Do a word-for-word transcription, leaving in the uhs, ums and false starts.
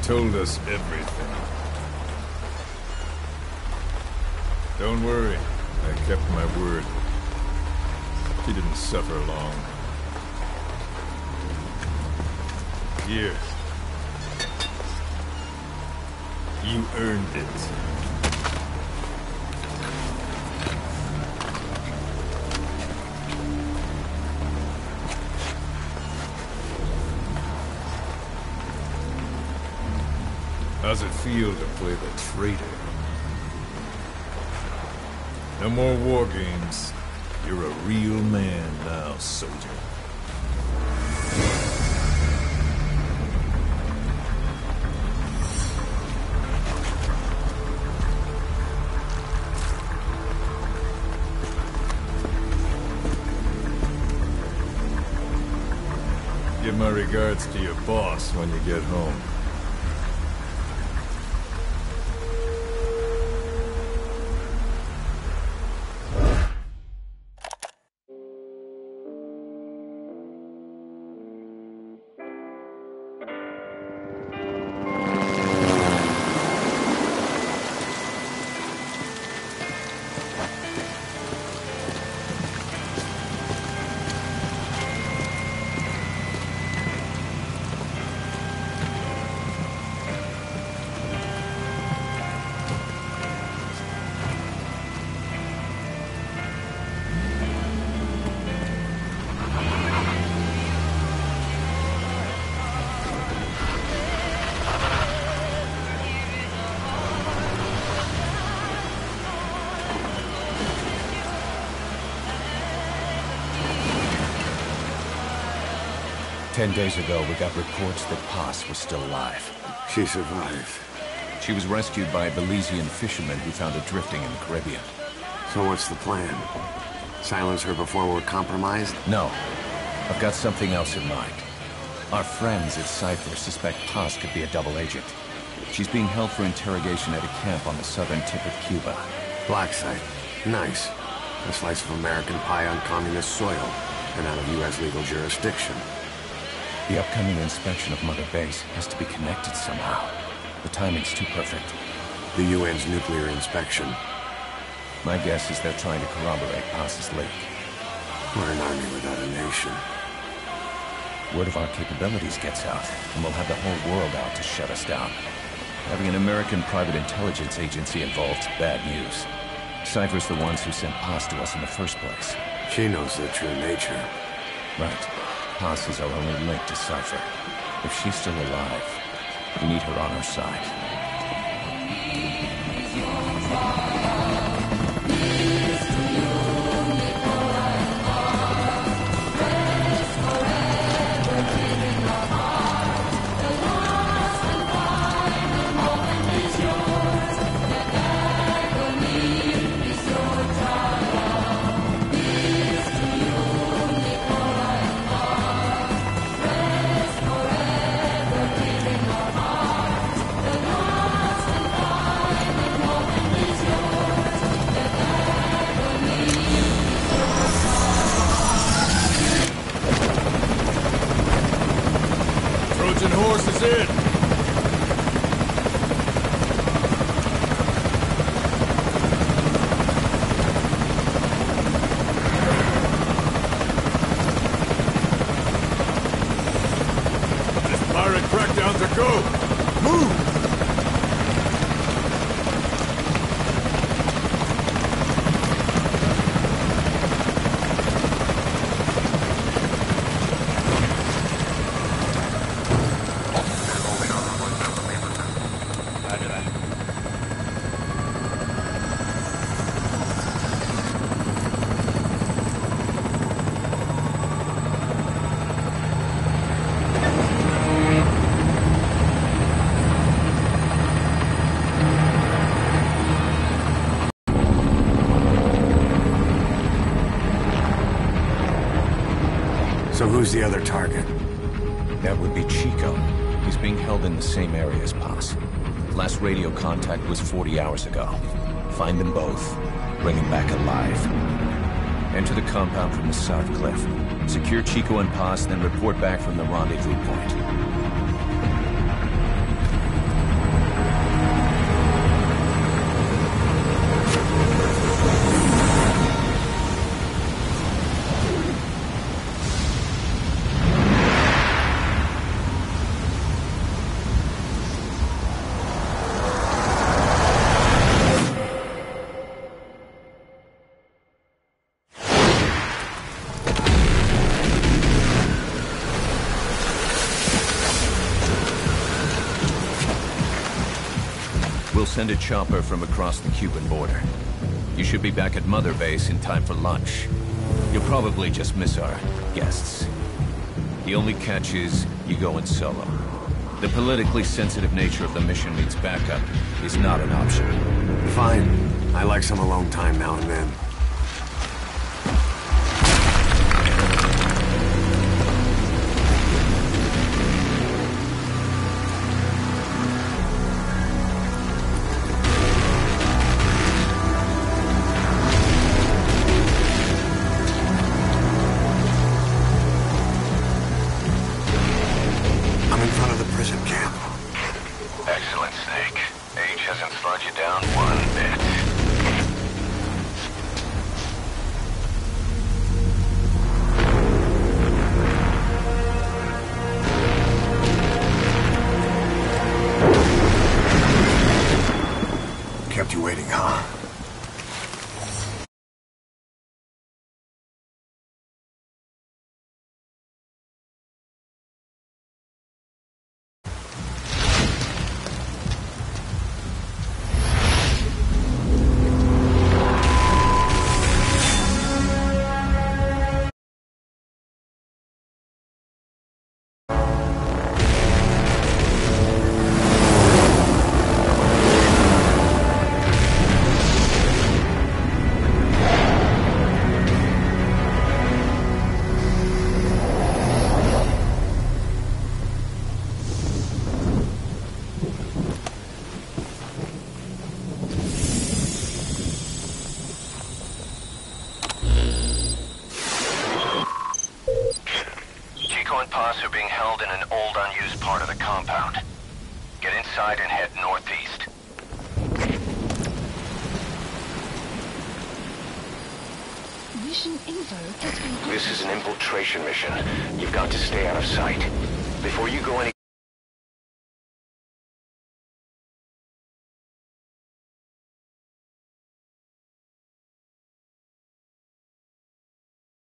told us everything. Don't worry, I kept my word. She didn't suffer long. Here. You earned it. How's it feel to play the traitor? No more war games. You're a real man now, soldier. Give my regards to your boss when you get home. Ten days ago, we got reports that Paz was still alive. She survived. She was rescued by a Belizean fisherman who found her drifting in the Caribbean. So what's the plan? Silence her before we're compromised? No. I've got something else in mind. Our friends at Cypher suspect Paz could be a double agent. She's being held for interrogation at a camp on the southern tip of Cuba. Black site. Nice. A slice of American pie on communist soil, and out of U S legal jurisdiction. The upcoming inspection of Mother Base has to be connected somehow. The timing's too perfect. The U N's nuclear inspection. My guess is they're trying to corroborate Paz's leak. We're an army without a nation. Word of our capabilities gets out, and we'll have the whole world out to shut us down. Having an American private intelligence agency involved's bad news. Cypher's the ones who sent Paz to us in the first place. She knows their true nature. Right. Paz is our only link to Cypher. If she's still alive, we need her on our side. Trojan horse is in! This pirate crackdown's a go! Move! So who's the other target? That would be Chico. He's being held in the same area as Paz. Last radio contact was forty hours ago. Find them both. Bring him back alive. Enter the compound from the south cliff. Secure Chico and Paz, then report back from the rendezvous point. send a chopper from across the Cuban border. You should be back at Mother Base in time for lunch. You'll probably just miss our guests. The only catch is, you go in solo. The politically sensitive nature of the mission means backup is not an option. Fine. I like some alone time now and then. I'm in front of the prison camp. Excellent, Snake. Age hasn't slowed you down one bit. Kept you waiting, huh? Chico and Paz are being held in an old, unused part of the compound. Get inside and head northeast. Mission info has been... This is an infiltration mission. You've got to stay out of sight. Before you go any